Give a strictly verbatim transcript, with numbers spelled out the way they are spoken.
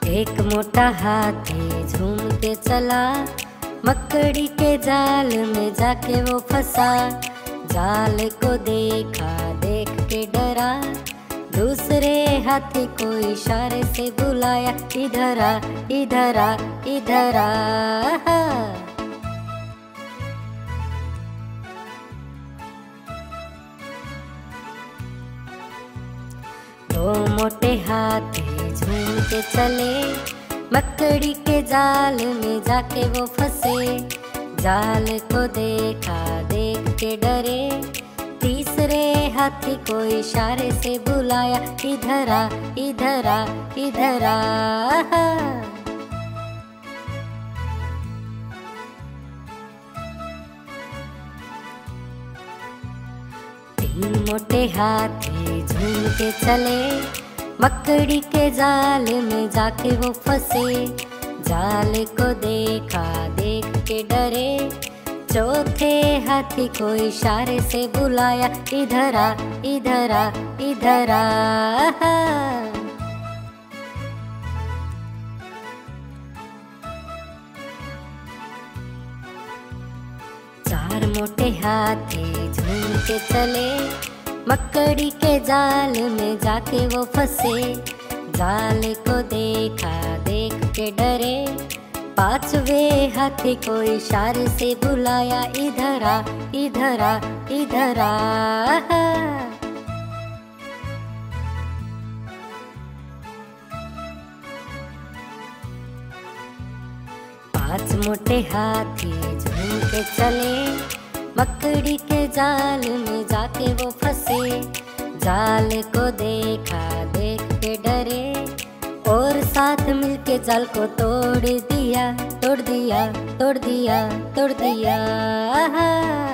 एक मोटा हाथी झूम के चला, मकड़ी के जाल में जाके वो फंसा। जाल को देखा, देख के डरा, दूसरे हाथी को इशारे से बुलाया, इधर आ, इधर आ, इधर आ। दो मोटे हाथी झूम के चले, मकड़ी के जाल में जाके वो फंसे। जाल को देखा, देख के डरे, तीसरे हाथी को इशारे से बुलाया, इधर आ, इधर आ, इधर आ। तीन मोटे हाथी झूम के चले, मकड़ी के जाल में जाके वो फंसे। जाल को देखा, देख के डरे, चौथे हाथी को इशारे से बुलाया, इधर आ, इधर आ, इधर आ। चार मोटे हाथी झूम के चले, मकड़ी के जाल में जाके वो फंसे। जाल को देखा, देख के डरे, पांचवे हाथी को इशारे से बुलाया, इधर आ, इधर आ, इधर आ। पांच मोटे हाथी झूम के चले, मकड़ी के जाल में जाके वो फंसे। जाल को देखा, देख के डरे, और साथ मिलके जाल को तोड़ दिया, तोड़ दिया, तोड़ दिया, तोड़ दिया।